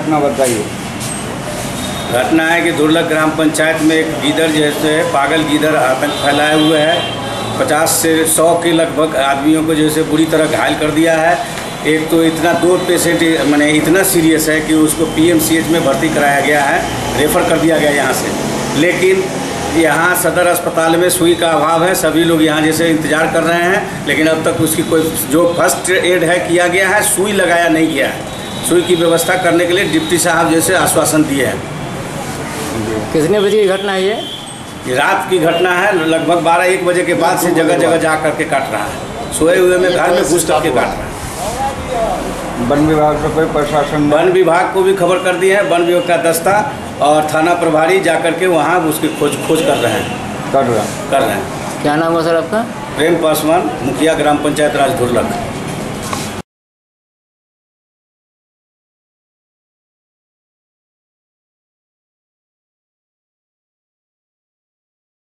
घटना बताइए। घटना है कि धुरलक ग्राम पंचायत में एक गीदड़ जैसे पागल गीदड़ आतंक फैलाए हुए है। 50 से 100 के लगभग आदमियों को जैसे बुरी तरह घायल कर दिया है। एक तो इतना 2 पेशेंट माने इतना सीरियस है कि उसको PMCH में भर्ती कराया गया है, रेफ़र कर दिया गया यहाँ से। लेकिन यहाँ सदर अस्पताल में सुई का अभाव है। सभी लोग यहाँ जैसे इंतज़ार कर रहे हैं, लेकिन अब तक उसकी कोई जो फर्स्ट एड है किया गया है, सुई लगाया नहीं गया है। सुई की व्यवस्था करने के लिए डिप्टी साहब जैसे आश्वासन दिए हैं। कितने बजे की घटना है ये? रात की घटना है, लगभग 12-1 बजे के बाद से जगह जगह जा करके काट रहा है। सोए हुए में घर में घुस करके काट रहा है। वन विभाग से कोई प्रशासन? वन विभाग को भी खबर कर दी है। वन विभाग का दस्ता और थाना प्रभारी जा करके वहाँ उसकी खोज कर रहे हैं। कर रहे हैं। क्या नाम है सर आपका? प्रेम पासवान, मुखिया ग्राम पंचायत राज धुरलक।